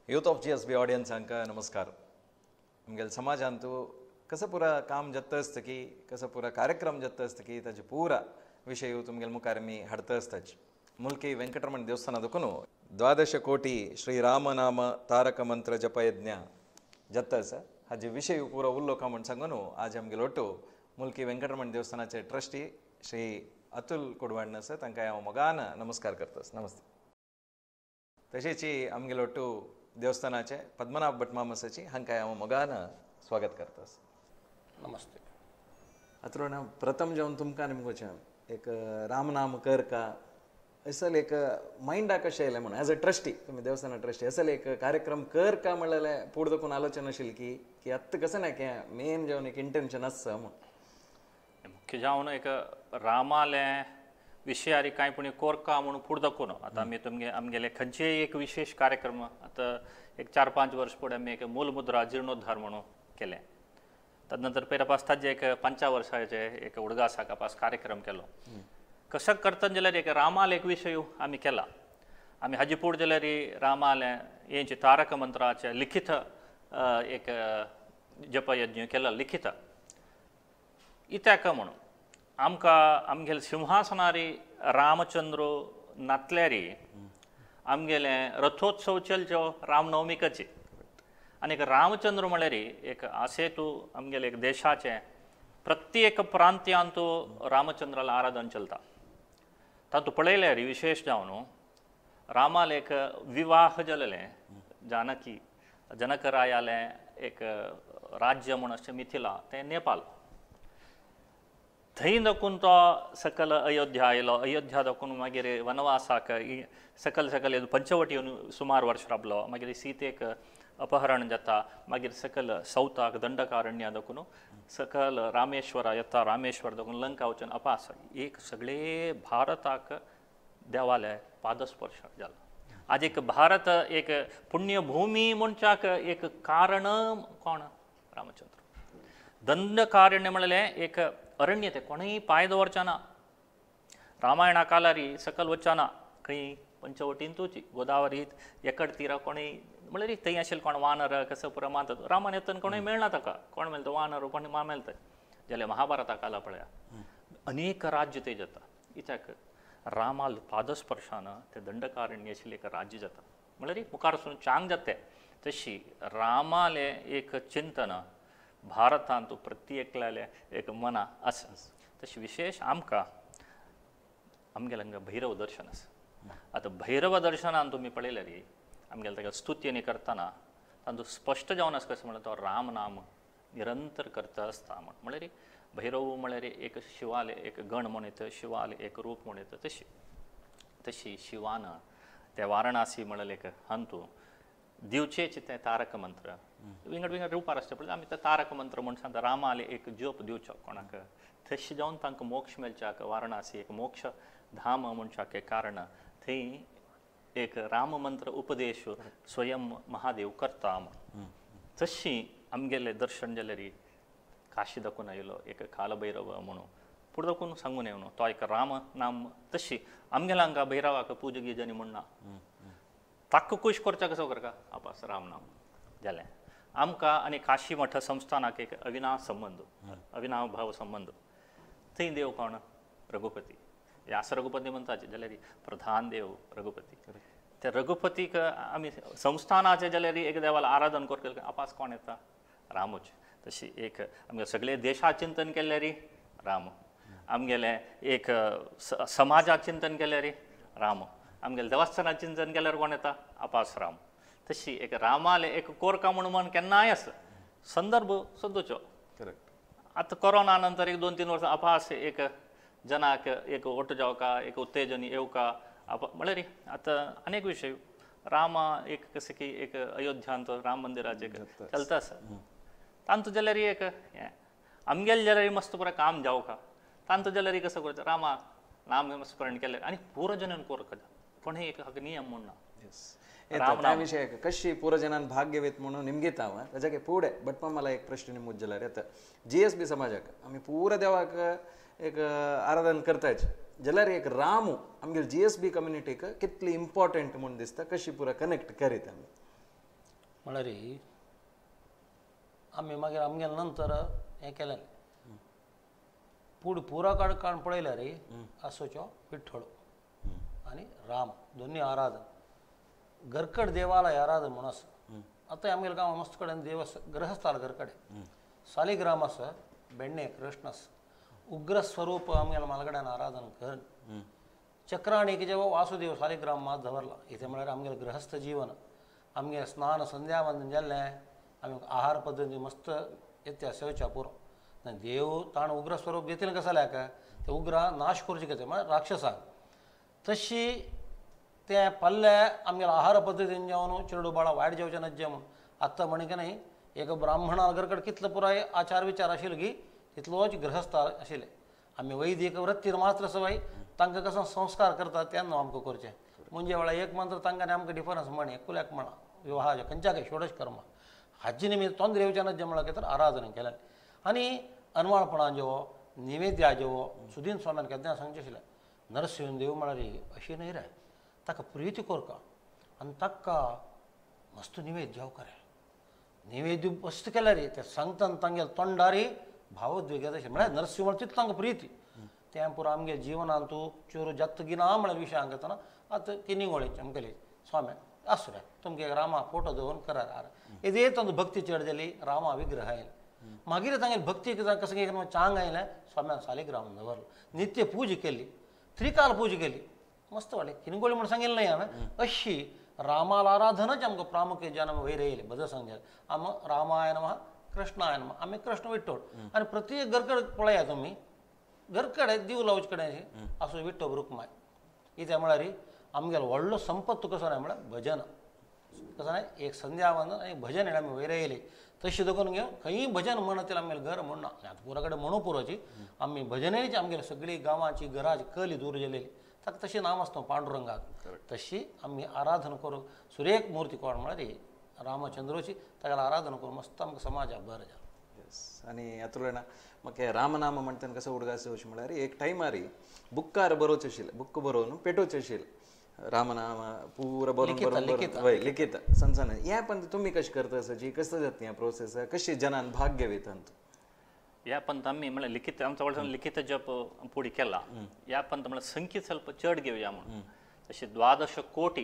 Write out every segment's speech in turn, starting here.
Youth of GSB audience हांकां नमस्कार. आमगेल्या समाजांतू कसं पुरा काम जत्त असतं की कसं पुरा कार्यक्रम जत्त असतं की ताचे पुरा विषय तुमगेल्या मुखार मी हाडत असताच. मुल्की ವೆಂಕಟರಮಣ ದೇವಸ್ಥಾನದಕ್ಕೂ 12 ಕೋಟಿ ಶ್ರೀರಾಮನಾಮ ತಾರಕ ಮಂತ್ರ ಜಪಯಜ್ಞ जत्तस हाजे विषय पुरो उल्लोका म्हण सांगून आज आमगेलो ಒಟ್ಟು मुल्की ವೆಂಕಟರಮಣ देवस्थानाचे ट्रस्टी श्री अतुल कुडवाण आसा तांकां हांव मोगान नमस्कार करतास. नमस्ते. तशेंच आमगेलो ಒಟ್ಟು देवस्थानाचे पद्मनाभ भट मामसाची हांकां हांव मोगान स्वागत करतास. नमस्ते. अत्रोण प्रथम जेवन तुमकां निमगोचें एक रामनाम कर का असल एक माइंडा कशें येयलें म्हणून एज अ ट्रस्टी तुमी देवस्थाना ट्रस्टी असल एक कार्यक्रम कर का म्हणलें पुढे देखून आलोचना आशिल्ली की आत्ता कसं ना की मेन जेवन एक इंटेंशन आसा म्हणून मुख्य जावन एक रामाले विशयारी कांय पुणी कोरका म्हणून फुडें दाखोवन आतां आमी आमगेले खंयचेय एक विशेष कार्यक्रम आतां एक 4-5 वर्स फुडें आमी एक मूलमुद्रा जिर्णोद्धार म्हणून केलें. तदनंतर पेरपास ताजे एक 5 वर्साचे एक उडगासा कापास कार्यक्रम केलो. कसं करतना जाल्यार एक रामाल एक विशय आमी केला. आमी हाजे फुडें जाल्यार रामाले हेंचे तारक मंत्राचे लिखित एक जपयज्ञ केला लिखित इत्याक म्हणून आमकां आमगेले सिंहासनारी रामचंद्र नातल्यारी आमगेले रथोत्सव चलच्यो रामनवमीकाची आनी एक रामचंद्र म्हळ्यार एक आसेतू आमगेले एक देशाचे प्रत्येक प्रांत्यांतू रामचंद्राला आराधन चलता. तातूंत पळयल्यार विशेष जावन रामाल एक विवाह जालेलें जानकी जनकरायाले एक राज्य म्हण अशें मिथिला तें नेपाल. थंय देखून तो सकल अयोध्या आयलो. अयोध्या देखून मागीर वनवासाक सकल सकल पंचवटी सुमार वर्स राबलो. मागीर सीतेक अपहरण जाता. मागीर सकल सौताक दंडकारण्य देखून सकल रामेश्वरा येता. रामेश्वर देखून लंका वचून अपास एक सगळे भारताक देवाले पादस्पर्श जाला. आज एक भारत एक पुण्यभूमी म्हणच्याक एक कारण कोण रामचंद्र. दंडकारण्य म्हणलें एक अरण्य ते कोणीय पांय दवरचना. रामायणा कालारी सकल वचना खंय पंचवटींतूच गोदावरीत एकड तीरा कोणीय म्हळ्यार थंय आशिल्ले कोण वानर कसं पुरो मानतात. रामान येतना कोणूय मेळना ताका. कोण मेळटा वानर कोण मेळटा जाल्यार महाभारता काला पळया अनेक राज्य ते जाता. इत्याक रामाल पादस्पर्शान ते दंडकारण्य आशिल्लें एक राज्य जाता. म्हळ्यार मुखार वचून चांग जाता. तशी रामाले एक चिंतन भारतांत प्रत्येकल्याले एक मना आसा. तशी विशेष आमकां आमगेले हांगा भैरव दर्शन आसा. आतां भैरव दर्शनान तुमी पळयल्यार आमगेले ताका स्तुती न्ही करतना तातूंत स्पश्ट जावन आसा कशें म्हणल्यार तो राम नाम निरंतर करता आसता म्हळ्यार भैरव म्हळ्यार एक शिवाले एक गण म्हणून येता. शिवाले एक रूप म्हणून येता. तशी शिवान ते वारणासी म्हणलें एक हंतू दिवचेचे ते तारक मंत्र विंगड विंगड रूपार आसता पळय आमी ते तारक मंत्र म्हण सांगता. रामाले एक जप दिवचो कोणाक तशें जावन तांकां मोक्ष मेळच्याक वारणासी एक मोक्ष धाम म्हणच्याक एक कारण थंय एक राम मंत्र उपदेश स्वयं महादेव करता. तशी आमगेले दर्शन जाल्यार काशी दाखून आयलो एक कालभैरव म्हणून फुडें दाखून सांगून येवन तो एक राम नाम. तशी आमगेल्या हांगा भैरवाक पूज गिजनी म्हणना ताका खूश करचा कसो करता आपास राम नाम जालें. आमकां आनी काशी मठ संस्थानाक एक अविनाव भाव संबंध. थंय देव कोण रघुपती. व्यास रघुपती म्हणटाचे जाल्यार प्रधान देव रघुपती. ते रघुपतीक आमी संस्थानाचे जाल्यार एक देवाला आराधन करता आपास कोण येता रामूच. तशी एक आमगे सगळे देशा चिंतन केल्यार राम. आमगेले एक समाजा चिंतन केल्यार राम. आमगेले देवस्थाना चिंतन केल्यार कोण येता आपास राम. तशी एक रामाले एक कोरका म्हणून केन्नाय आसा संदर्भ सोदूचो. आतां कोरोना नंतर एक 2-3 वर्सां आपास एक जनाक एक ओट जावका एक उत्तेजन येवका म्हळ्यार आतां अनेक विशय रामा एक कशें की एक अयोध्यांत राम मंदिराचें चलता आसा. तांत जाल्यार एक आमगेले जाल्यार मस्त पुरो काम जावका. तांत जाल्यार कसं करता रामा नाम स्मरण केलें आनी पुरजनान कोरका पण हे एक नियम म्हणना. त्या विषय कशी पुरजनान भाग घेवेत म्हणून निमगीत हांव ताच्या फुडें बट मला एक प्रश्न निमूत जाल्यार येता. GSB समाजाक आमी पुरा देवाक एक आराधन करताच जाल्यार एक राम आमगे GSB कम्युनिटीक कितली इम्पॉर्टंट म्हणून दिसता कशी पुरा कनेक्ट करीत आमी. म्हळ्यार आमी मागीर आमगेले नंतर हें केलें पुरा काण पळयल्यार आसोच्यो विठ्ठळ आनी राम दोनी आराधन घरकड देवालय आराधन म्हणून आसा आतां आमगेल्या गांवांत मस्त कडेन देव ग्रहस्थाल घरकडे सालिग्राम आसा बेण्णे कृष्ण आसा उग्र स्वरूप आमगेल्या मालगड्यान आराधन कर चक्राणीक जेव्हा वासुदेव सालिग्राम मात दवरला इथे म्हळ्यार आमगेलें गृहस्थ जीवन आमगे स्नान संध्या वंदन जाल्लें आमी आहार पद्दती मस्त येत्या सेवच्या पुरो देव ताण उग्र स्वरूप घेतिलें कशें जाल्याक ते उग्र नाश करचे कशें म्हळ्यार राक्षसाक तशी ते पल्ले आमगेल्या आहार पद्दतीन जेवन चेडू बाळा वायट जेवचें नजे म्हूण आत्तां म्हण की न्हय एक ब्राह्मणा घरकड कितलो पुराय आचार विचार आशिल्लो की तितलोच गृहस्थ आशिल्ले आमी वैदीक वृत्तीर मात्र सवय तांकां कसो संस्कार करतात तेन्ना आमकां करचें म्हणजे वेळा एक मंत्र तांकां आमकां डिफरन्स म्हणे एकुल्याक म्हणा विवाहाचे खंयच्याकय षोडश कर्म हाजे निमित्त तोंद येवचें जे म्हळ्यार तर आराधना केलें आनी अनवाळपणां जेवो निवेद्या जेवो सुदीन स्वाम्यान केन्ना सांगचें आशिल्लें नरसिंह देव म्हळ्यार अशी न्हय रे ताका प्रिती कोरका आनी ताका मस्त निवेद जेवका रे निवेद्य मस्त केल्यार ते सांगतना तांगेले तोंडारी भावोद्वेग येता म्हळ्यार नरसिंह म्हळ्यार तितलो तांकां प्रिती तें पुरो आमगे जिवनांत तूं चोरू जत्त गिना म्हळ्यार विशयां घेतना आतां किनिंगोळेची आमगेली स्वाम्या आसूं रे तुमगे रामा फोटो दवरून करार इदे तांचो भक्ती चड जाली रामा विग्रह आयले मागीर तांगेली भक्ती कशें केलें चांग आयलें स्वाम्यान सालिग्राम दवरलो नित्य पूज केली त्रिकाल पूज केली मस्त वाटलें किनिंगोळी म्हूण सांगिल्लें न्हय हांवें अशी रामाला आराधनच आमकां प्रामुख्य जन्म वयर येयले बदल सांगले आम रामाय नमः कृष्णाय नमः आमी कृष्ण विठ्ठळ आनी प्रत्येक घरकड पळया तुमी घरकडे दिव लावचे कडेन आसूं विठ्ठळ रुक्माय कित्याक म्हळ्यार आमगेलो व्हडलो संपत्त कसो न्हय म्हळ्यार भजन कसो न्हय एक संध्या वंदन आनी भजन हें आमी वयर येयले तशें देखून घेवन खंयी भजन म्हणत आमगेलें घर म्हणना आतां पुरा कडेन म्हणू पुरोची आमी भजनेची आमगेली सगळी गांवांची घराची कली दूर जालेली ताका तशें नांव आसता पांडुरंगाक तशी आमी आराधना करूंक सुरेख मूर्ती कोण म्हळ्यार रामचंद्रोची ताका आराधना करून मस्त आमकां समाजाक बरें जालें आनी हातूंतल्यान म्हाका रामनाम म्हणटना कसो उडगास येवचें म्हळ्यार एक टायमार बुक्कार बरोवचें आशिल्लें बुक्क बरोवन पेटोवचें आशिल्लें रामनाम पुरो बरोवन हय लिखीत सनसन हें पण तुमी कशें करता सची कसं जाता हें प्रोसेस कशी जनान भाग घेतात ह्या पंत आमी म्हळ्यार लिखीत आमचो व्हडलो लिखीत जप पुढे केला ह्या पंत म्हळ्यार संख्येत ಸ್ವಲ್ಪ चड घेवया म्हणून तशी 12 कोटी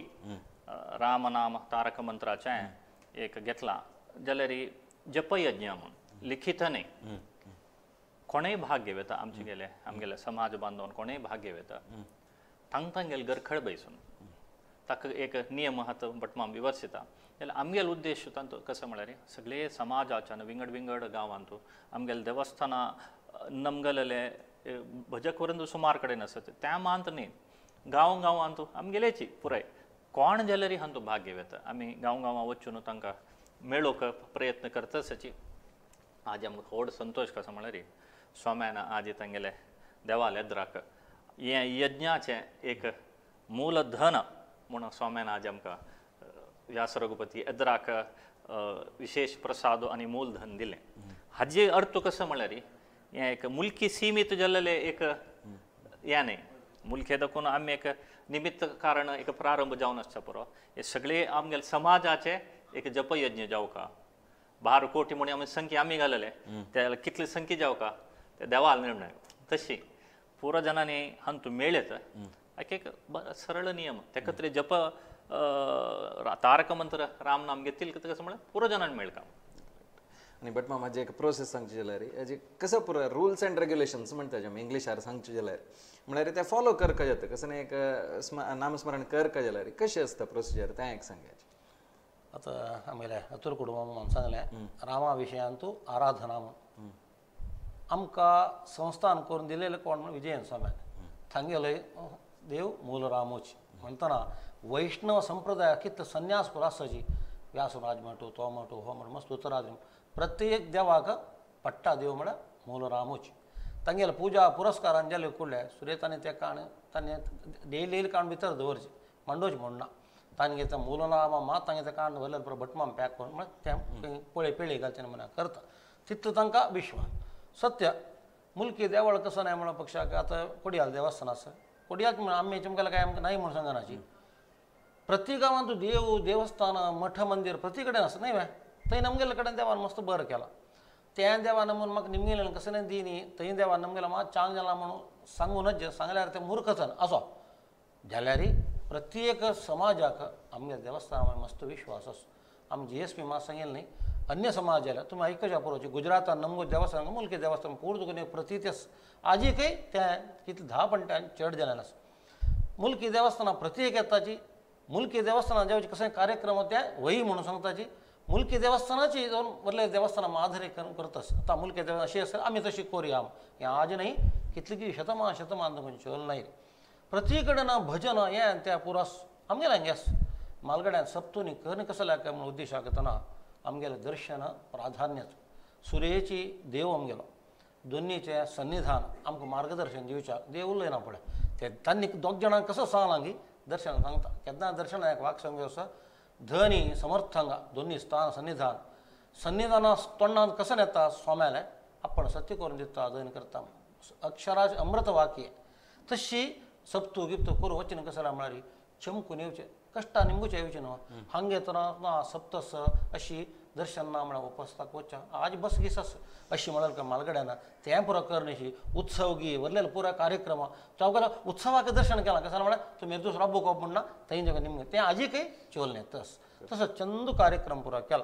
रामनाम तारक मंत्राचें एक घेतला जाल्यार जपयज्ञ म्हणून लिखीत न्हय कोणेय भाग घेवता आमचे गेले आमगेले समाज बांदवन कोणेय भाग घेवता तांगेले घर खड बैसून ताका एक नियम आहा तो भटमाम विवर्सिता जाल्यार आमगेलो उद्देश तांचो कसो म्हळ्यार सगळे समाजाच्यान विंगड विंगड गांवांत आमगेले देवस्थानां नमगेलेले भजक वरंद सुमार कडेन आसत त्या मांत न्ही गांव गांवांत आमगेलेची पुराय कोण जाल्यार हातूंत भाग घेवता आमी गांव गांवां वचून तांकां मेळोवंक प्रयत्न करताची आज आमकां व्हड संतोश कसो म्हळ्यार स्वाम्यान आज तांगेले देवाल येद्राक हें यज्ञाचें एक मूलधन म्हणून स्वाम्यान आज आमकां व्यास रघुपती येद्राक विशेष प्रसाद आनी मूलधन दिलें हाजे अर्थ कसो म्हळ्यार हें एक मुल्की सीमीत जाल्लेलें एक हें न्हय मुल्के देखून आमी एक निमित्त कारण एक प्रारंभ जावन आसता पुरो हे सगळे आमगेले समाजाचे एक जपयज्ञ जावका 12 कोटी म्हणून आमी संख्या आमी घालले त्या कितली संख्या जावका ते देवाल निर्णय तशी पुरो जनांनी हातूंत मेळ्ळेत एक सरळ नियम तेका तरी जप तारक मंत्र राम नाम घेतील कसं म्हळ्यार पुरो जनांनी मेळका आनी बट म्हाजे एक प्रोसेस सांगचे जाल्यार हेजे कसो पुरो रुल्स एंड रेग्युलेशन्स म्हणटा आमी इंग्लिशार सांगचे जाल्यार म्हळ्यार ते फॉलो करता जाता कसं एक नामस्मरण करता जाल्यार कशें आसता प्रोसिजर तें एक सांगायचें आतां आमगेले अतुल कुटुंबान सांगलें रामा विशयान तूं आराधना म्हूण आमकां संस्थान करून दिलेलें कोण म्हण विजयन स्वाम्यान थांगेलोय देव मूल रामोच म्हणटना वैष्णव संप्रदाय कितलो संन्यास पुरो आसाची व्यासराज म्हणटू तो म्हणटू हो म्हण मस्त उतराज प्रत्येक देवाक पट्टा देव म्हळ्यार मूल रामोच तांगेले पुजा पुरस्कारान जाले कुडले सुरेतांनी ते काण तांणी डेली काण भितर दवरचे मांडोवचे म्हणना तांणी घेता मूलनामा मात तांगे ते काण दवरले पुरो भटमाम पॅक करून म्हळ्यार ते पळे पेळी घालचे म्हण करता तितलो तांकां विश्वास सत्य मुल्की देवळ कसो न्हय म्हणून पक्षाक आतां कोडयाल देवस्थान आसा कोडयाल म्हण आमी तुमकां काय आमकां नाही म्हूण सांगनाची प्रति गावांतू देव देवस्थान मठ मंदिर प्रति कडेन आसा न्हय थंय नमगेले कडेन देवान मस्त बरें केला त्या देवान म्हणून म्हाका निमगेलें कसं नाही दिनी थंय देवान नमगेला मात चांग जाला म्हणून सांगूनच सांगल्यार तें मुर्खतन असो जाल्यार प्रत्येक समाजाक आमगे देवस्थानां मस्त विश्वास आसा आमी GSP मात सांगेल न्ही अन्य समाज जाल्यार तुमी आयकच्या पळोवचे गुजरातान नमगो देवस्थान मुल्की देवस्थान पूर्ण तुका प्रतीत आजीकय त्या कितले 10 पणट्यान चड जालें आसा मुल्की देवस्थानां प्रत्येक येताची मुल्की देवस्थानां जेवचे कशें कार्यक्रम त्या वही म्हणून सांगताची मुल्की देवस्थानाची जावन व्हडले देवस्थानां माधुरी करतास आतां मुल्की देवस्थान अशी आसा आमी तशी करुया हें आज न्ही कितली की शतमान तुमचे चल नाही प्रत्येक कडेन भजन हें त्या पुरास आमगेलें हांगेस मालगड्यान सप्तोनी कर्ण कसं लायक म्हणून उद्देशाक येतना आमगेलें दर्शन प्राधान्याचो सुर्येची देव आमगेलो दोनीचें सन्निधान आमकां मार्गदर्शन दिवच्याक देव उरलें ना पळय ते तांणी दोग जाणांक कसो सांगलां की दर्शन सांगता केन्ना दर्शन एक वाक सांगू आसा धनी समर्थांगा दोन्ही स्थान सन्निधाना तोंडान कसं येता स्वाम्याले आपण सत्य करून दिता धन करता अक्षराज अमृत वाक्य तशी सप्तू गिप्त करू वचन कसं म्हळ्यार चमकून येवचे कष्टा निंबूचे येवचे न्हू हांगे तना सप्तस अशी दर्शन ना म्हळ्यार उपस्ताक वच्चा आज बस गिसस अशी म्हळ्यार मालगड्यान तें पुरो करण्याची उत्सव गी व्हरलेले पुरा कार्यक्रम चौगला उत्सवाक दर्शन केलां कसं म्हळ्यार तुमी एक दीस राबू कोप म्हणना थंय जग निमगे तें आजीकय चोललें तसो चंद कार्यक्रम पुरो केला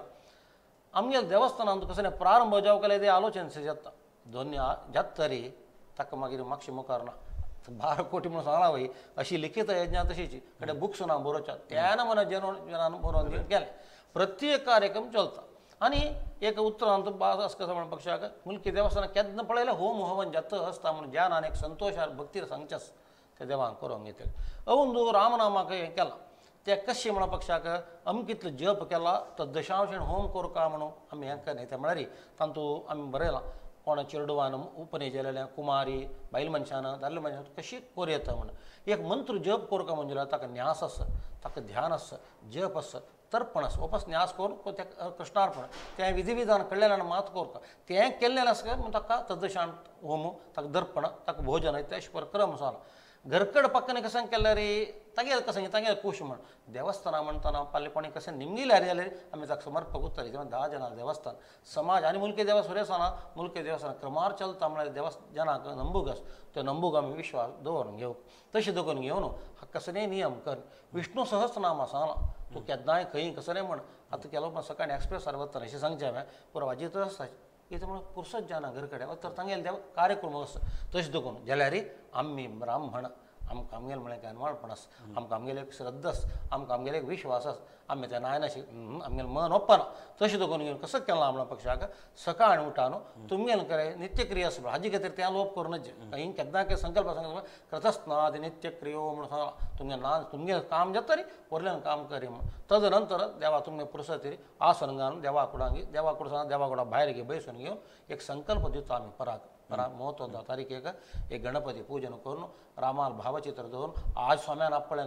आमगे देवस्थानांत कसं प्रारंभ जाव केले ते आलोचन जाता दोनी जात तरी ताका मागीर मागशी मुखार ना 12 कोटी म्हणून सांगला वय अशी लिखित यज्ञा तशीची कडेन बुक्स ना बरोवच्या त्यान मन जनान बरोवन केले प्रत्येक कार्यक्रम चलता आनी एक उत्तरांत बास कसं म्हणून पक्षाक मुल्की देवस्थान केन्ना पळयलें होम हवन जात आसता म्हणून ज्ञान आनी एक संतोश भक्तीर सांगचेस ते देवान करूंक घेतले अवून रामनामाक हें केलां ते कशें म्हणून पक्षाक अमकितलो जप केला तो दशांश होम करूं का म्हणून आमी हें केलें तें म्हळ्यार तातूंत आमी बरयलां कोणा चेडवान उपने केलेल्या कुमारी बायल मनशान दादले मनशान कशी कोर येता म्हणून एक मंत्र जप करूं का म्हणजे ताका न्यास आसा ताका ध्यान आसा जप आसा तर्पण आसा वापस न्यास करून त्या कृष्णार्पण तें विधी विधान कळलेल्यान मात करूं तें केल्लें आसा म्हणून ताका तदशांत होम ताका दर्पण ताका भोजन ते क्रम जाला घरकड पక్కనే कसं केल्यार तागेल कसं तागेल कुश म्हण देवस्थाना म्हणटाना पाल्लेपणी कशें निमगिले जाल्यार आमी ताका समर्पक उत्तर 10 जनां देवस्थान समाज आनी मुल्की देवस्थाना मुल्की देवस्थान क्रमार चलता म्हळ्यार जनांक नंबूक आसा त्यो नंबूक आमी विश्वास दवरून घेवं तशें दवरून घेवन कसले नियम कर विष्णू सहस्रनामा सांगलां तूं केन्नाय खंय कसं म्हण आतां केलो सकाळी एक्सप्रेसार वतना अशें सांगचें हांवें पुरो वाजीत आसता इथं म्हणून पुरसत जाना घर कडेन तर तांगेले देव कार्यक्रम आसा तशें दवरून जाल्यार आमी ब्राह्मण आमकां आमगेले म्हळ्यार केन्नाळपण आसा आमकां आमगेले एक श्रद्धा आसा आमकां आमगेले एक विश्वास आसा आमी तें नायनाशी आमगेलें मन ओप्पना तशें दवरून घेवन कसो केला म्हणून पक्षाक सकाळ उठा न्हू तुमगेलें करे नित्यक्रिया आसा हाजे खातीर तें लोप करूनच काही केन्ना संकल्प सांगता कृतस्नाद नित्यक्रियो म्हणून सांगला तुमगे ना तुमगे काम जाता रे व्हरल्यान काम करी म्हणून तदनंतर देवा तुमगे पुरसतीर आसन घालून देवा कुडांगी देवा कुडा देवा कुडा भायर घे बैसून घेवन एक संकल्प दिता आमी पराक महत्वाचा तारीखेक एक गणपती पूजन करून रामाल भावचित्र दवरून आज स्वाम्यान आपल्यान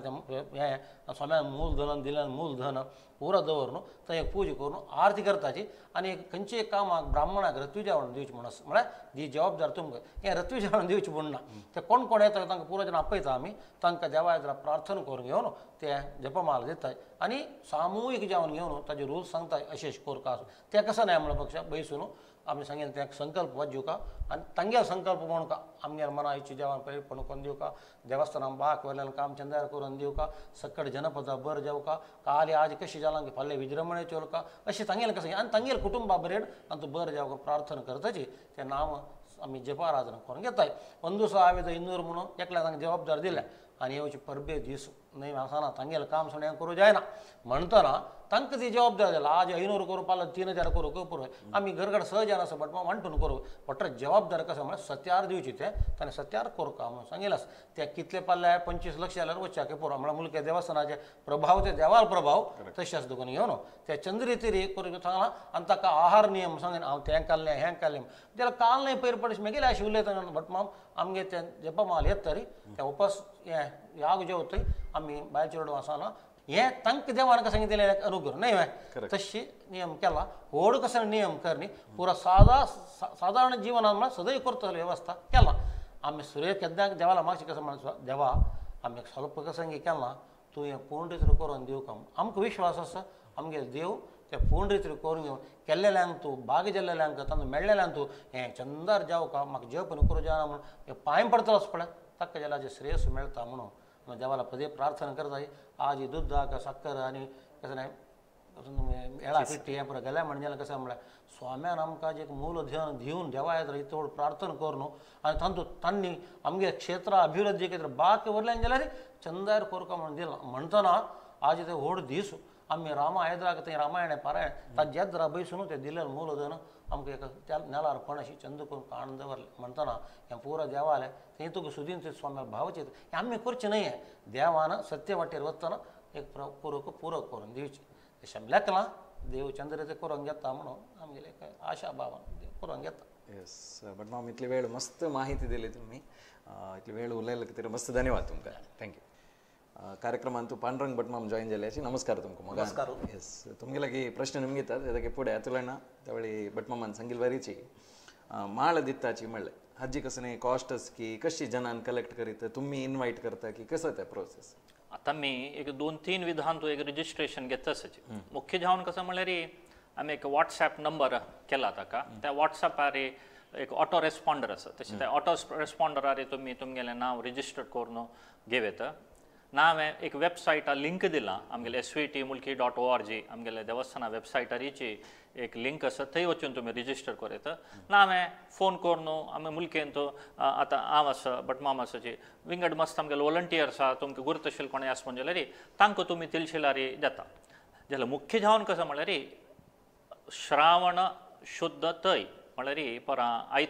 हें स्वाम्यान मूलधन दिलें मूलधन पुरो दवरून थंय एक पूजा करून आरती करताची आनी खंयचेय कामाक ब्राह्मणाक रत्वी जेवण दिवचें म्हणून म्हळ्यार ही जबाबदार तुमकां हें रत्वी जेवण दिवचें म्हूण ना तें कोण कोण येता तांकां पुरो जण आपयता आमी तांकां देवा प्रार्थना करून घेवन तें जपमाला दिताय आनी सामुहीक जेवण घेवन ताजे रूल्स सांगताय अशें कोरका तें कसं नाही म्हणून पक्षा बैसून आमी सांगेन तें संकल्प वचूका आनी तांगे संकल्प म्हणून का आमगे मना इच्छी जेवण पळयपण करून दिवका देवस्थानां बाक वेल्यान काम चंदार करून दिवका सकट जनपदा बर जेवका काली आज कशी जालां की फाल्यां विजृंभणे चोलका अशें तांगेलें कसं आनी तांगेल कुटुंबा बरेड आनी तूं बर जेवका प्रार्थना करताची तें नांव आमी जपाराधना करून घेताय अंदुसो आवेद इंदूर म्हणून एकल्या तांकां जबाबदार दिल्या आनी येवचे परबे दीस न्हय आसना तांगेलें काम सोडून करूं जायना म्हणटना तांकां ती जबाबदार जाला आज 500 करूं पालो 3000 करूं पुरो आमी घरकड सहजान आसा बट वांटून करूं पट्ट जबाबदार कसं म्हळ्यार सत्यार दिवची तें ताणें सत्यार करूं का म्हणून सांगेलें आसा तें कितले पाल्ल्या 25 लक्ष जाल्यार वच्चाके पुरो म्हळ्यार मुल्के देवस्थानाचे प्रभाव ते देवाल प्रभाव तशेंच दुखून घेवन ते चंद्रितीरी करूं सांगलां आनी ताका आहार नियम सांगेन हांव तें काडलें हें काडलें जाल्यार काल न्हय पयर पडश मेगेले अशें उलयता बट आमगे तें जपमाल येत तरी तें उपास हें याग जेवतय आमी बायल चेडवां सांगलां हें तांकां देवान कसं सांगितलें अनुग्रह न्हय तशी नियम केला व्हड कसो नियम करनी पुरो सादारण जिवनान म्हळ्यार सदैव करतलो वेवस्था केला आमी सूर्य केन्ना देवाला मागचें कसं म्हणून देवा आमी एक स्वल्प कसंगी केलां तूं हें पूर्ण रितीन करून दिवं काम आमकां विश्वास आसा आमगे देव ते पूर्ण रितीन करून घेवन केल्लेल्यांक तूं बाग जाल्लेल्यांक तांकां मेळ्ळेल्यांक तूं हें चंदार जावं का म्हाका जप न्हू करूं जायना म्हणून हें पांय पडतलो पळय ताका जाल्यार श्रेयस मेळटा म्हणून मैं देवाला पदे प्रार्थना करता आज ही दूध का साखर आनी कसं नाही एळा पिट्टी हें पुरो गेल्या म्हणजे कसं म्हळ्यार स्वाम्यान आमकां एक मूल ध्यान दिवन देवा येता चड प्रार्थना कर न्हू आनी तांणी आमगे क्षेत्रा अभिवृद्धी केंद्र बाकी वरल्यान जाल्यार चंदार कोरका म्हणून दिला म्हणटना आज ते व्हड दीस आमी रामा आयद्राक थंय रामायण पारायण ताज्या जरा बैसून ते दिलेलें मूल धन आमकां एक त्या नेलार पण अशी चंद करून काण दवरलें म्हणटना हें पुरो देवालें थंय तुका सुदीन ते स्वाम्याक भावचें हें आमी करचें न्हय देवान सत्य वाटेर वतना एक पुरो करून दिवचें शंभल्याकलां देव चंद्र ते करून घेता म्हणून आमगेले काय आशा भावान देव करून घेता येस बट मॅम इतली वेळ मस्त माहिती दिली तुम्ही इतली वेळ उलयले खातीर मस्त धन्यवाद तुमकां थँक्यू कार्यक्रमांत तूं पांडुरंग भट मॅम जॉईन जाल्याची नमस्कार तुमकां नमस्कार येस तुमगे लागीं प्रश्न निमगे येतात तेजे फुडें येतुलेना त्या वेळी भट मामान सांगिल बरीची माळ दिताची म्हणलें हाजी कसं कॉस्ट की कशी जनान कलेक्ट करीत तुम्ही इन्वाइट करता की कसं ते प्रोसेस आता मी एक 2-3 विधान तो एक रजिस्ट्रेशन घेतच मुख्य जावन कसं म्हणल्यार आमी एक व्हॉट्सॲप नंबर केला ताका त्या व्हॉट्सॲपार एक ऑटो रेस्पॉन्डर आसा तशें त्या ऑटो रेस्पॉन्डरार तुमी तुमगेलें नांव रजिस्टर करून घेवेत नाव एक वेबसायटा लिंक दिला आमगेले svtmulki.org आमगेले देवस्थाना वेबसायटारीची एक लिंक आसा थंय वचून तुमी रजिस्टर करेत ना हांवें फोन करून आमी मुलकेन तो आतां हांव आसा भट माम आसाची विंगड मस्त आमगेले वॉलंटियर्स आसा तुमकां गुर्तशील कोणें आसा म्हणजे जाल्यार तांकां तुमी तिलशिलार देता जाल्यार मुख्य जावन कसं म्हळ्यार श्रावण शुद्ध तय म्हळ्यार परां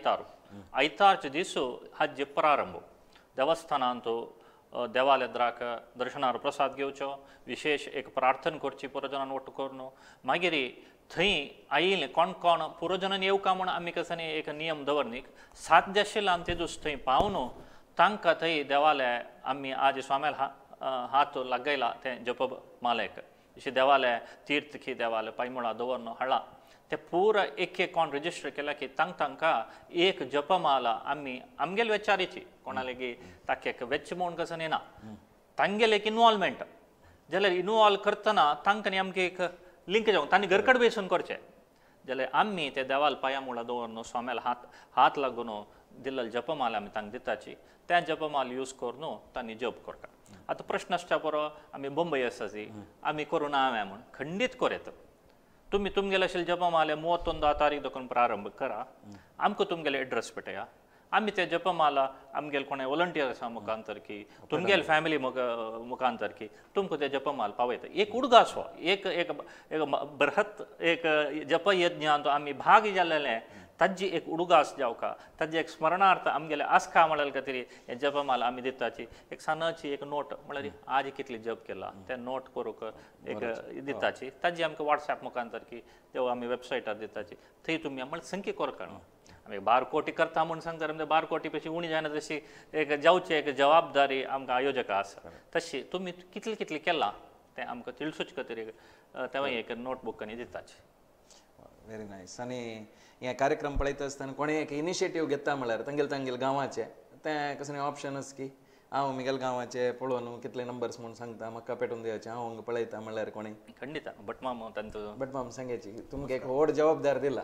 आयतारचे दीस हाजे प्रारंभ देवस्थानांत देवालयाद्राक दर्शनार प्रसाद घेवचो विशेष एक प्रार्थना करची पुरोजनान वट्ट करून मागीर थंय आयिल्ले कोण कोण पुरोजनान येवका म्हूण आमी कसं एक नियम दवरनीक साध्य आशिल्लो आनी ते दीस थंय पावून तांकां थंय देवालय आमी आज स्वाम्याल हात लागयला ते जप मालेक जशें देवालय तीर्थकी देवालय पांयमुळा दवरन हाडला ते पुरो एक कोण रजिस्टर केला की तांकां एक जपमाला आमी आमगेले वेचारीची कोणालेगी ताका एक वेच्च म्हूण कसं येना तांगेले एक इनवॉल्वमेंट जाल्यार इनवॉल्व करतना तांकां न्ही आमकां एक लिंक जावं तांणी घरकड बेसून करचें जाल्यार आमी ते देवाल पांया मुळा दवरन स्वाम्याल हात लागून दिल्लो जपमाल आमी तांकां दिताची त्या जपमाल यूज करून तांणी जप करता आतां प्रश्न आसता बरो आमी मुंबय आसा जी आमी करूं ना हांवें म्हूण खंडीत करेत तुमी तुमगेले आशिल्ले जपमाले 31 तारीख देखून प्रारंभ करा आमकां तुमगेले एड्रेस पेटया आमी ते जपमाला आमगेले कोणें वॉलंटियर आसा मुखांतर की तुमगेले फॅमिली मुखांतर की तुमकां ते जपमाल पावयता एक उडगास हो एक एक बृहत एक जपयज्ञान आमी भाग जाल्लेले ताजी एक उडगास जावका ताजी एक स्मरणार्थ आमगेले आस्का म्हळ्यार खातीर हे जपमाल आमी दिताची एक सानाची एक नोट म्हळ्यार आज कितली जप केला ते नोट करूंक एक दिताची ताजी आमकां व्हॉट्सॲप मुखांतर की तेव्हा आमी वेबसायटार दिताची थंय तुमी म्हळ्यार संख्या करका आमी 12 कोटी करता म्हूण सांगता म्हणजे 12 कोटी पेक्षा उणी जायना तशी एक जावची एक जबाबदारी आमकां आयोजका आसा तशी तुमी कितले कितले केला तें आमकां तिळसूच खातीर तेव्हा एक नोटबूक आनी दिताची व्हेरी नायस आनी हे कार्यक्रम पळयता आसतना कोणें एक इनिशिएटीव घेता म्हळ्यार तांगेले गांवाचे तें कसं ऑप्शन आसा की हांव म्हगेल्या गांवाचे पळोवन कितले नंबर्स म्हणून सांगता म्हाका पेटोवन दिवचे हांव हांगा पळयता म्हळ्यार कोणें खंडिता भट माम तांचो भट माम सांगायची तुमकां एक व्हड जबाबदार दिला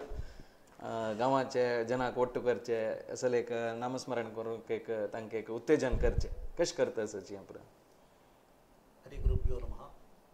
गांवाचे जनाक वट्ट करचे असल एक नामस्मरण करूंक एक तांकां एक उत्तेजन करचें कशें करता आसाची हें पुरो हरि गुरुभ्यो नमः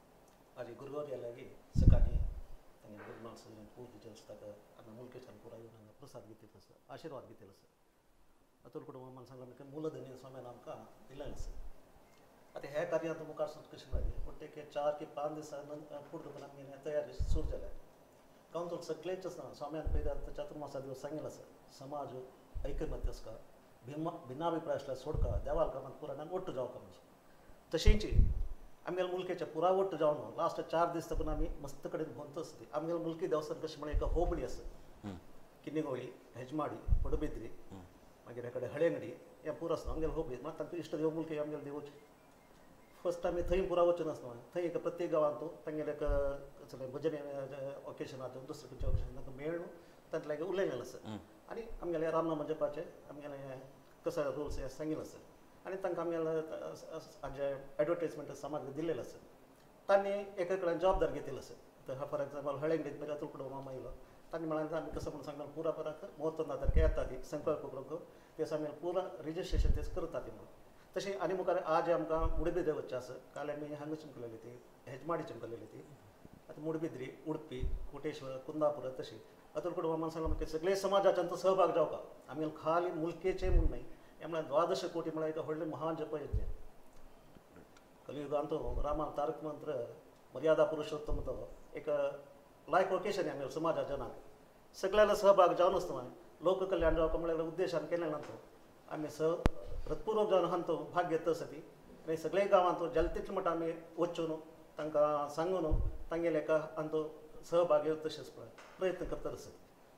आज गुरुवार यालागी सकाळी तांगे गुरुनाथ सजन पूज जस्ताक अन्न मुलकेशन पुरा येवन प्रसाद घेतले आसा आशीर्वाद घेतले आसा अतुल कुटुंब मन सांगला की मूलधनी स्वाम्यान आमकां दिलेलें आसा आतां ह्या कार्यांत मुखार सुद्दां कशें जालें पूण ते 4 की 5 दिसां पुढे आमी तयारी सुरू जाल्या काउंसिल सगळेच आसना स्वाम्यान पयलीं आतां चातुर्मासा दिवस सांगिल्लो आसा समाज ऐकमत्य आसका भिन्नाभिप्राय आसल्यार सोडका देवाल कामांत पुराणान वट्ट जावका म्हणून तशेंच आमगेल्या मुलकेच्या पुरा वट्ट जावन लास्ट 4 दीस तकून आमी मस्त कडेन भोंवत आसता आमगेल्या मुलकी देवस्थान कशें म्हळ्यार एक होबळी आसा किन्निगोळी हेजमाडी पडबिद्री मागीर हे कडेन हळेंगडी हें पुरो आसता आमगेल्या होबळी मात तांकां इश्ट देव मुलकी आमगेले देवची फर्स्ट आमी थंय पुरा वचून आसता थंय एक प्रत्येक गांवांत तांगेले एक भजने ऑकेशनाक दुसरे खंयच्या ऑकेशन तांकां मेळून तांतले उलयलेलें आसा आनी आमगेले रामनाम जपाचे आमगेले कसं रुल्स हे सांगिल्ले आसा आनी तांकां आमगे एडवर्टायजमेंट समाज दिल्लेलो आसा तांणी एका कडेन जबाबदार घेतिल्लो आसा फॉर एग्जाम्पल हळेंग बरी अतुल मामा येयलो तांणी म्हळ्यार आमी कसं म्हणून सांगलो पुरा बराक 31 तारखे येता ती संकल्प करूंक ते आमी पुरा रिजिस्ट्रेशन तेच करता ती म्हणून तशी आनी मुखार आज आमकां मुडबिद्री वचचें आसा काल आमी हांगा चिमकलेली ती हेजमाडी चिमकलेली ती आतां मुडबिद्री उडपी कोटेश्वर कुंदापुर तशी अतुल मामान सांगलो म्हणजे सगळे समाजाच्यांचो सहभाग जावपाक आमी खाली मुलकेचे म्हूण न्हय हे म्हळ्यार 12 कोटी म्हळ्यार एक व्हडलें महान जपयज्ञ कलियुगांत रामान तारक मंत्र मर्यादा पुरुषोत्तम तो एक लायक ओकेशन आमी समाजा जनाक सगळ्याला सहभाग जावन आसता लोक कल्याण जावपाक म्हळ्यार उद्देशान केलें ना आमी हृतपूर्वक जावन हांतो भाग घेता आसा ती आनी सगळे गांवांत जाले तितले म्हणटा आमी वचून तांकां सांगून तांगेले एका हांतो सहभाग घेवं तशेंच प्रयत्न करता आसा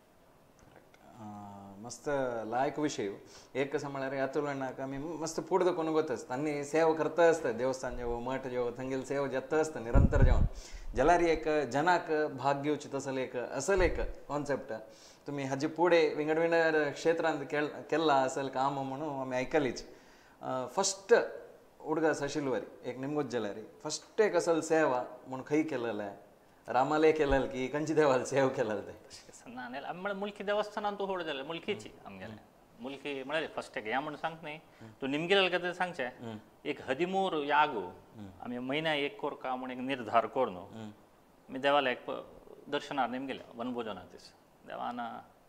मस्त लायक विषय एक कसं म्हळ्यार अतुलनाक आमी मस्त पुढे दखून वतच तांणी सेवा करता आसता देवस्थान जेवो मठ जेवो थंगेली सेवा जेता आसता निरंतर जेवण जाल्यार एक जनाक भाग घेवची तसले एक असल एक कॉन्सेप्ट तुम्ही हाजे पुढे विंगड विंगड क्षेत्रांत केल्ला असल काम म्हणून आमी आयकलीच फस्ट उडगास आशिल्वरी एक निमगोज जाल्यारी फस्ट एक असल सेवा म्हणून खंय केलेले रामाले केलेले की खंयची देवाला सेवा केलेले ते म्हळ्यार मुल्की देवस्थानांत होड जालें मुल्कीची आमगेलें मुल्की म्हळ्यार फस्ट एक या म्हणून सांगता न्ही तूं निमगेले कितें सांगचें एक 13 यागू आमी म्हयन्या एक कोरका म्हूण एक निर्धार कोर न्हू आमी देवाला एक दर्शनार निमगेले वनभोजना दीस देवान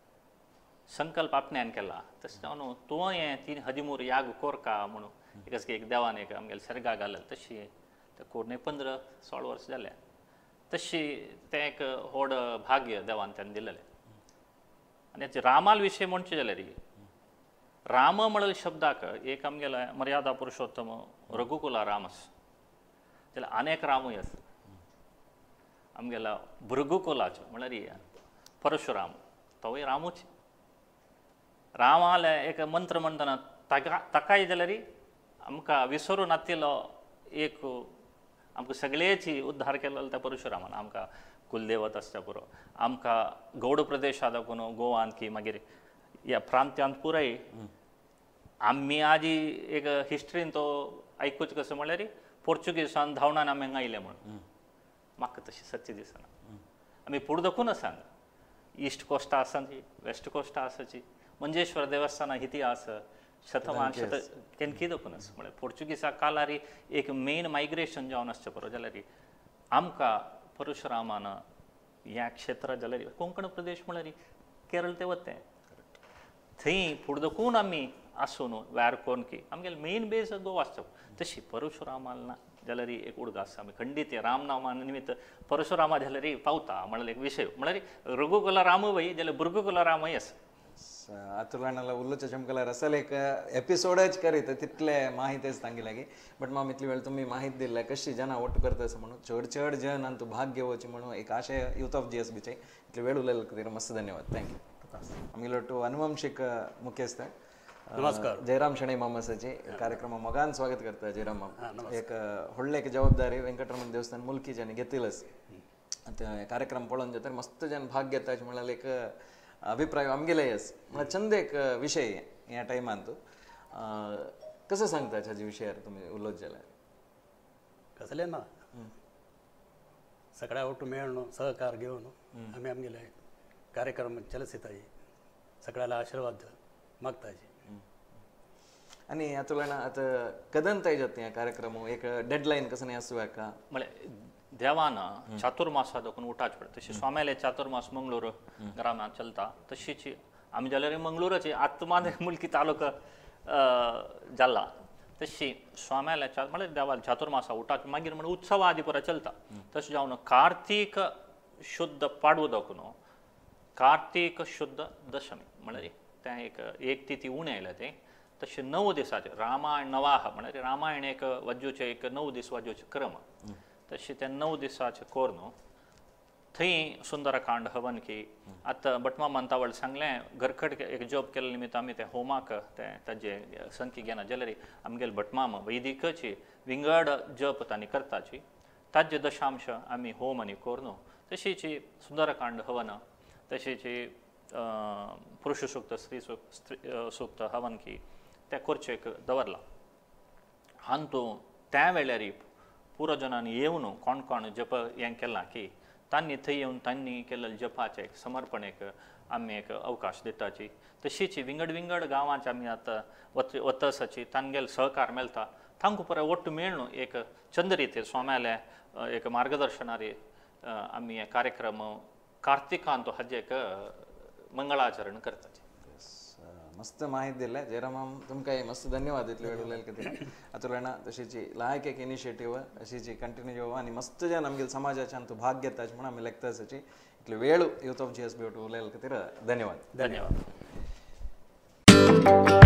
संकल्प आपण्यान केला तशें जावन तूं हें 13 याग कोरका म्हणून एक देवान एक आमगेले सर्गा घालले तशी ते कोरून 15-16 वर्स जाले तशी तें एक व्हड भाग्य देवान तेन्ना दिलेलें आनी हेचे रामाल विशय म्हणचे जाल्यार राम म्हणले शब्दाक एक आमगेलो मर्यादा पुरुषोत्तम रघुकुला रामस जाल्यार अनेक रामूय आसा आमगेलो भृगुकुलाचो म्हळ्यार परशुराम तोय रामूच रामाले एक मंत्र म्हणटना ताकाय जाल्यार आमकां विसरून नातिलो एक आमकां सगळेची उद्धार केलेलो त्या परशुरामान आमकां कुलदेवत आसता पुरो आमकां गौड प्रदेशांत दाखोवन गोवांत की मागीर ह्या प्रांत्यांत पुराय आमी आजी एक हिस्ट्रीन तो आयकूच कसो म्हळ्यार पोर्चुगीजान धांवडान आमी हांगा आयले म्हणून म्हाका तशी सच्ची दिसना आमी फुडें दाखून आसा ईस्ट कोस्टा आसाची वेस्ट कोस्टा आसाची मंजेश्वर देवस्थाना इतिहास शतमान केन्की दाखून आसा म्हळ्यार पोर्चुगीजा कालार एक मेन मायग्रेशन जावन आसचें पुरो जाल्यार आमकां परशुरामान ह्या क्षेत्रांत जाल्यार कोंकण प्रदेश म्हळ्यार केरळ ते वतें थंय फुडें दाखून आमी आसून व्यार कोन की आमगेले मेन बेज गोवा आसता तशी परशुरामाल ना जाल्यार एक उडगास आमी खंडीत रामनामा निमित्त परशुरामा जाल्यार पावता म्हळ्यार एक विशय म्हळ्यार रघुकुला रामूय जाल्यार भृगुकुला रामय आसा अतुलानाला उल्लोच्या चमकल्यार असल एक एपिसोडच करीत तितले माहितीच तांगे लागी बट म्हाका इतली वेळ तुम्ही माहिती दिल्या कशी जना ओट्ट करता असं म्हणून चड चड जन आणि तू भाग घेवची म्हणून एक आशय यूथ ऑफ GSBचे इतली वेळ उलयले खातीर मस्त धन्यवाद थँक्यू आमगेलो टू अनुवंशीक मुख्यस्थ नमस्कार जयराम शणै मामासाची कार्यक्रम मोगान स्वागत करता जयराम मामा एक व्हडले एक जबाबदारी वेंकटरमण देवस्थान मुल्कीच्यांनी घेतिलच कार्यक्रम पळोवन जाल्यार मस्त जन भाग घेता म्हळ्यार एक अभिप्राय आमगेले येस म्हळ्यार चंद एक विशय ह्या टायमांत कसं सांगता हाच्या विशयार तुमी उलोवच जाल्यार कसलें ना सगळ्या वटू मेळून सहकार घेवन आमी आमगेले कार्यक्रम चलसिताय सगळ्याला आशीर्वाद मागताची आणि तुला आता कदंत जात ह्या कार्यक्रम एक डेडलाईन कसं नाही असू का म्हळ्यार देवान चातुर्मासा दाखोवन उठाच पडटा तशी स्वाम्याले चातुर्मास मंगळूर ग्रामांत चलता तशीच आमी जाल्यार मंगळूराची आत्मान मुल्की तालुका जाल्ला तशी स्वाम्याले म्हळ्यार देवाल चातुर्मासा उठाच मागीर म्हण उत्सव आदी पुरा चलता तशें जावन कार्तीक शुद्ध पाडवो दाखोवन कार्तीक शुद्ध दशमी म्हळ्यार तें एक तिथी उणें आयल्या तें तशें 9 दिसाचे रामायण नवाह म्हळ्यार रामायण एक वाजोवचें एक 9 दीस वाजोवचें क्रम तशें तें 9 दिसाचें कोर न्हू थंय सुंदरकांड हवन की आतां भटमा मांतावळ सांगलें घरखड एक जॉब केले निमित्त आमी ते होमाक ताजे संख्या घेना जाल्यार आमगेले भटमाम वैदिकची विंगड जप तांणी करताची ताजे दशांश आमी होम आनी कोर न्हू तशीच सुंदरकांड हवन तशीच पुरुष सूक्त स्त्री सूक्त हवन की त्या करचेक दवरला अंतू त्या वेळार पुरोजनांनी येवन कोण कोण जप हें केलां की तांणी थंय येवन तांणी केलेल्या जपाचे एक समर्पणेक आमी एक अवकाश दिताची तशीच विंगड विंगड गांवांचे आमी आतां वतसाची तांगेल सहकार मेळटा तांकां पुराय ಒಟ್ಟು मेळून एक चंद रितीर स्वाम्याले एक मार्गदर्शनारी आमी हे कार्यक्रम कार्तिकांत हाजेक मंगळाचरण करताचे मस्त माहिती दिल्या जयराम तुमकां मस्त धन्यवाद इतले वेळ उलयले खातीर आतुरलेणा तशीची लायक एक इनिशिएटीव अशीची कंटिन्यू जावं आनी मस्त जे आमगे समाजाच्यान तूं भाग घेताच म्हणून आमी लेखताची इतले वेळ येवतो जी एस बी उलयले खातीर धन्यवाद धन्यवाद